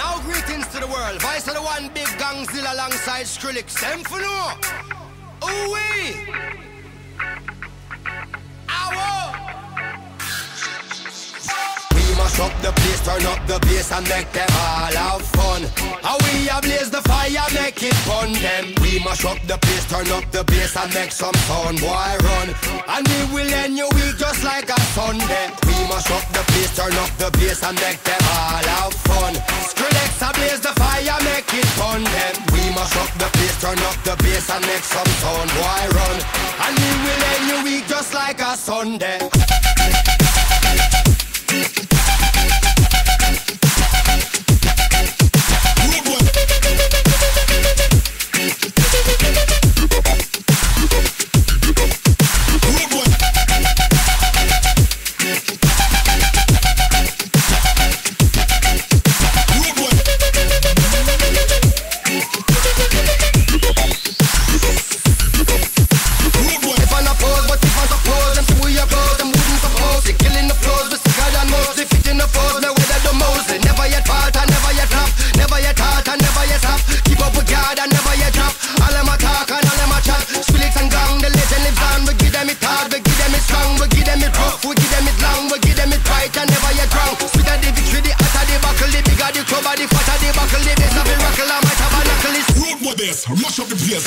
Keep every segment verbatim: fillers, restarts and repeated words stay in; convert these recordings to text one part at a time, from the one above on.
Now greetings to the world. Vice of the one big gangzilla alongside Skrillex. Them for no. Ooh wee. Mash up the place, turn up the bass and make them all have fun. How we ablaze the fire, make it fun them. We mash up the place, turn up the bass and make some sound, boy run. And we will end your week just like a Sunday. We mash up the place, turn up the bass and make them all have fun. Skrillex ablaze the fire, make it fun them. We mash up the place, turn up the bass and make some sound, boy run. And we will end your week just like a Sunday. Mash up the place.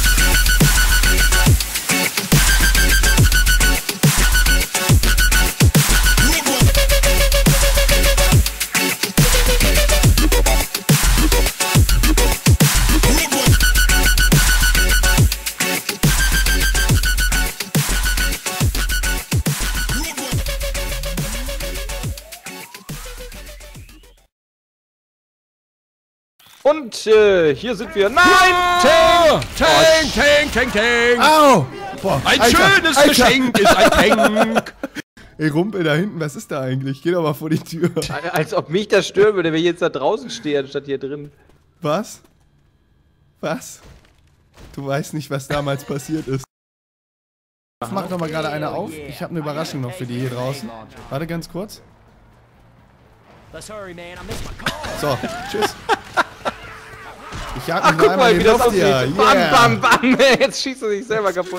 Und äh, hier sind wir. Nein! Tank! Tank! Tank! Tank! Tank! Au! Boah, Ein Alter, schönes Alter. Geschenk ist ein Tank! Ey, Rumpel da hinten, was ist da eigentlich? Geh doch mal vor die Tür. Als ob mich das stören würde, wenn ich jetzt da draußen stehe, anstatt hier drin. Was? Was? Du weißt nicht, was damals passiert ist. Mach doch mal gerade eine auf. Ich habe eine Überraschung noch für die hier draußen. Warte ganz kurz. So, tschüss. Ich jag Ach, mich guck noch mal, einmal wie in das die Luft aussieht. hier. Yeah. Bam, bam, bam. Jetzt schießt er sich selber kaputt.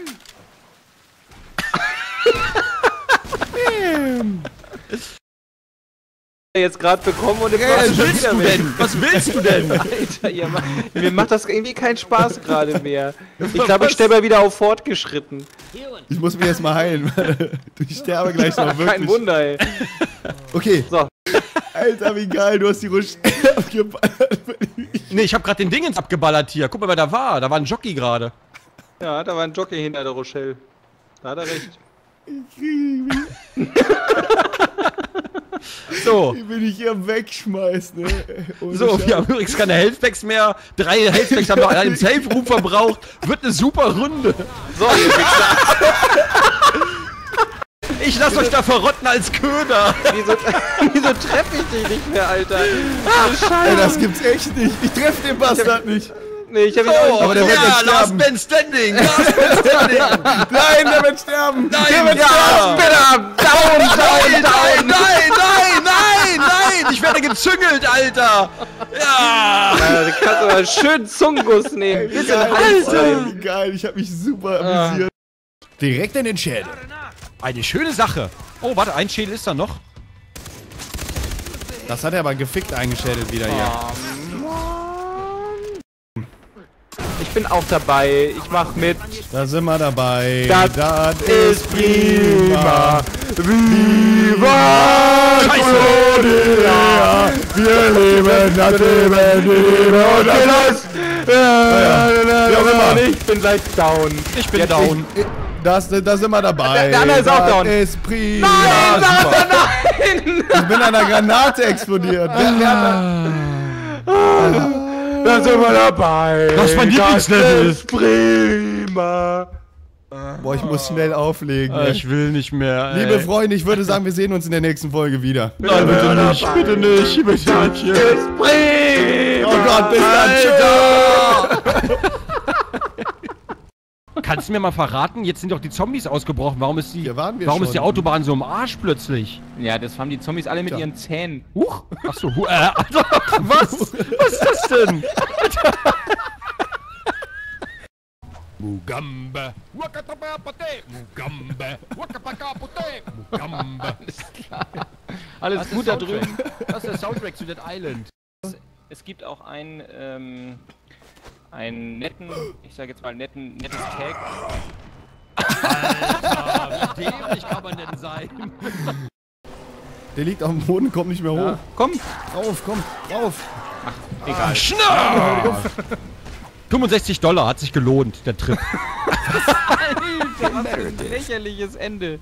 Jetzt gerade bekommen und jetzt Was warst du willst wieder du weg. denn? Was willst du denn? Alter, ihr macht, mir macht das irgendwie keinen Spaß gerade mehr. Ich glaube, ich stelle mal wieder auf fortgeschritten. Ich muss mich jetzt mal heilen. Ich sterbe gleich noch wirklich. Kein Wunder, ey. Okay. So. Alter, wie geil, du hast die Rusch abgeballert. Nee, ich hab grad den Dingens abgeballert hier. Guck mal, wer da war. Da war ein Jockey gerade. Ja, da war ein Jockey hinter der Rochelle. Da hat er recht. So. Ich will dich hier wegschmeißen, ne? Ohne So, Scheiß. wir haben übrigens keine Healthpacks mehr. Drei Healthpacks haben wir an einem Safe-Room verbraucht. Wird eine super Runde. So, ihr Wichser. Ich lass euch da verrotten als Köder. Wieso, wieso treffe ich dich nicht mehr, Alter? Oh, Ey, das gibt's echt nicht. Ich treffe den Bastard nicht. Nee, ich hab ihn Oh, auch aber der wird ja, jetzt Last sterben. Man Standing. Last Man Standing. Nein, der wird sterben. Nein, der wird ja. sterben. Bitte! Down, Nein, down, down! nein, nein, nein, nein, nein. Ich werde gezüngelt, Alter. Ja. Ja, du kannst aber schön Zungenguss nehmen. Wie Bisschen geil, Hals Alter, rein. wie geil, ich hab mich super amüsiert. Direkt in den Schädel. Eine schöne Sache. Oh, warte, ein Schädel ist da noch. Das hat er aber gefickt eingeschädelt wieder hier. Ich bin auch dabei. Ich mach mit. Da sind wir dabei. Das ist prima. Viva Claudia! Wir leben das Leben, Liebe und das Wie auch immer. Ich bin gleich down. Ich bin Jetzt down. Das, da sind wir dabei. Der andere ist auch down. Das ist prima. Nein, Super. nein, nein! Ich bin an einer Granate explodiert. Wer, wer hat Da sind wir dabei. Das ist mein Lieblingslevel. ist prima. da? Boah, ich muss schnell auflegen. ey. Ich will nicht mehr. Ey. Liebe Freunde, ich würde sagen, wir sehen uns in der nächsten Folge wieder. Nein, bitte nicht, bitte nicht, bitte nicht. Ist prima. Oh Gott, bis dann. Tschüss. kannst du mir mal verraten, jetzt sind doch die Zombies ausgebrochen. Warum ist die, Hier waren wir warum schon. ist die Autobahn so im Arsch plötzlich? Ja, das haben die Zombies alle mit Tja. ihren Zähnen. Huch! Achso, hu äh, Alter, was? Was ist das denn? Mugamba, wakatapapate, Mugamba, wakapakapute, Mugamba. Alles Was ist gut da Soundtrack? drüben. Was ist der Soundtrack zu Dead Island? Es gibt auch einen, ähm, einen netten, ich sage jetzt mal netten, nettes Tag. Alter, wie dämlich kann man denn sein? Der liegt auf dem Boden, kommt nicht mehr hoch. Ja. Komm! Rauf, komm, rauf. Egal. Schnell! fünfundsechzig Dollar, hat sich gelohnt, der Trip. Alter, was für ein lächerliches Ende.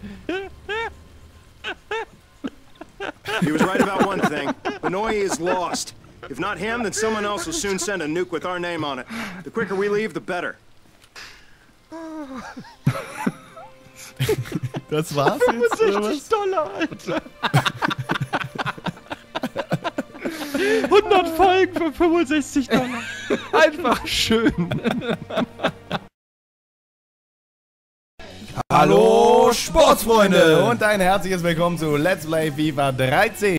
He was right about one thing. Hanoi is lost. If not him, then someone else will soon send a nuke with our name on it. The quicker we leave, the better. Das war's jetzt, oder was? Dollar, Alter. hundert Folgen für fünfundsechzig Dollar. Einfach schön. Hallo Sportsfreunde und ein herzliches Willkommen zu Let's Play FIFA dreizehn.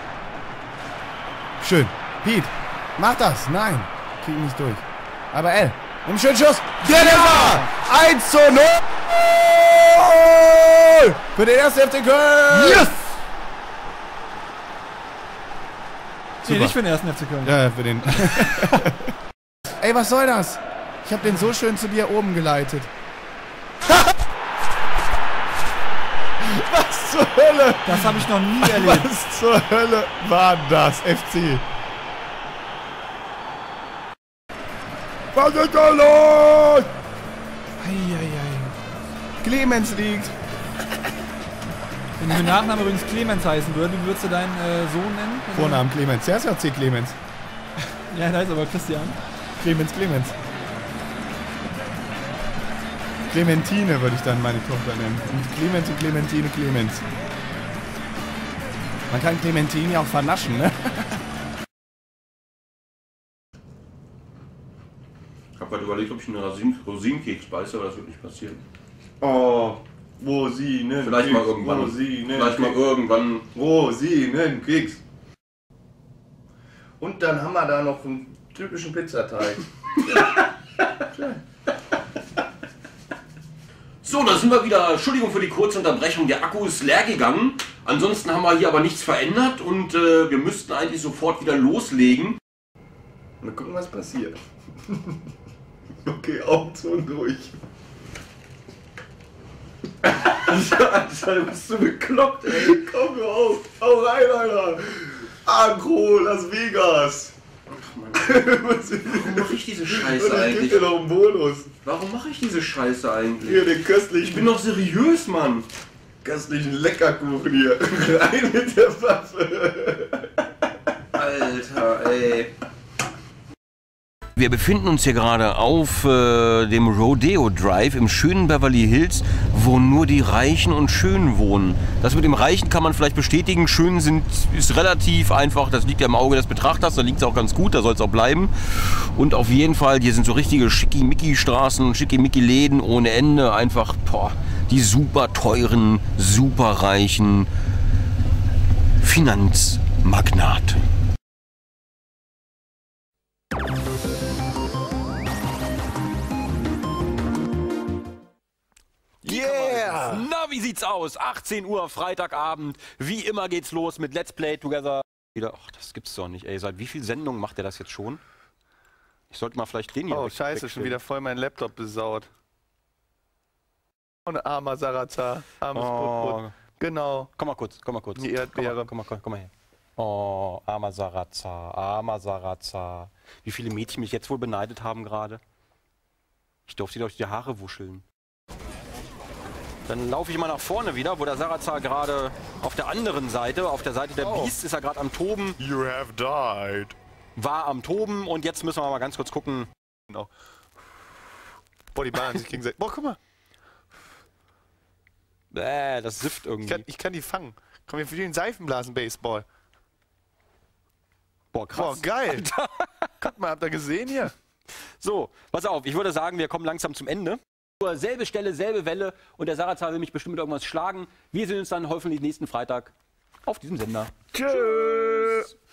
Schön. Pete, mach das. Nein, krieg nicht durch. Aber L, nimm schön Schuss. Der war eins zu null für den ersten F C Köln. Yes! Nee, nicht für den ersten F C Köln. Ja, für den. Ey, was soll das? Ich hab den so schön zu dir oben geleitet. Was zur Hölle? Das habe ich noch nie erlebt. Was zur Hölle war das, F C? Was ist da los? Eieiei. Clemens liegt. Wenn du mit Nachnamen übrigens Clemens heißen würde, wie würdest du deinen äh, Sohn nennen? Vornamen Clemens. Der ist ja C. Clemens. Ja, der heißt aber Christian. Clemens Clemens. Clementine würde ich dann meine Tochter nennen. Und Clemens und Clementine Clemens. Man kann Clementine ja auch vernaschen, ne? Ich hab gerade überlegt, ob ich einen Rosin Rosinenkeks beiße, aber das wird nicht passieren. Oh, Rosinen. Vielleicht mal irgendwann. Rosinen. Vielleicht mal irgendwann. Rosinenkeks. Und dann haben wir da noch einen typischen Pizzateig. So, da sind wir wieder. Entschuldigung für die kurze Unterbrechung. Der Akku ist leer gegangen. Ansonsten haben wir hier aber nichts verändert und äh, wir müssten eigentlich sofort wieder loslegen. Mal gucken, was passiert. Okay, Augen zu und durch. Alter, du bist so bekloppt, ey. Komm mir auf. Hau rein, Alter. Agro, Las Vegas. Ach Mann. Warum mache ich diese Scheiße Und ich eigentlich? geb dir noch einen Bonus. Warum mache ich diese Scheiße eigentlich? Hier, den köstlichen, Ich bin doch seriös, Mann. köstlichen Leckerkuchen hier. Rein mit der Waffe. Alter, ey. Wir befinden uns hier gerade auf äh, dem Rodeo Drive im schönen Beverly Hills, wo nur die Reichen und Schönen wohnen. Das mit dem Reichen kann man vielleicht bestätigen. Schön sind, ist relativ einfach, das liegt ja im Auge des Betrachters, da liegt es auch ganz gut, da soll es auch bleiben. Und auf jeden Fall, hier sind so richtige Schickimicki-Straßen, Schickimicki-Läden ohne Ende. Einfach, boah, die super teuren, super reichen Finanzmagnate. Yeah! Na, wie sieht's aus? achtzehn Uhr, Freitagabend. Wie immer geht's los mit Let's Play Together. Wieder, ach, das gibt's doch nicht, ey. Seit wie vielen Sendungen macht er das jetzt schon? Ich sollte mal vielleicht den hier Oh, weg- scheiße, wegstellen. schon wieder voll mein Laptop besaut. Und armer Sarazar, armes Brot. Oh, Genau. komm mal kurz, komm mal kurz. Die Erdbeere. Komm mal, komm mal, komm mal her. Oh, armer Sarazar, armer Sarazar. Wie viele Mädchen mich jetzt wohl beneidet haben gerade? Ich durfte dir durch die Haare wuscheln. Dann laufe ich mal nach vorne wieder, wo der Sarazar gerade auf der anderen Seite, auf der Seite der Oh. Beast, ist er gerade am Toben, You have died. war am Toben und jetzt müssen wir mal ganz kurz gucken. Genau. Boah, die ballern sich gegenseitig. Boah, guck mal. Äh, das sifft Ich irgendwie. kann, ich kann die fangen. Komm, wir spielen Seifenblasen-Baseball. Boah, krass. Boah, geil. Guck mal, habt ihr gesehen hier? So, pass auf, ich würde sagen, wir kommen langsam zum Ende. Selbe Stelle, selbe Welle und der Sarazar will mich bestimmt mit irgendwas schlagen. Wir sehen uns dann hoffentlich nächsten Freitag auf diesem Sender. Tschüss.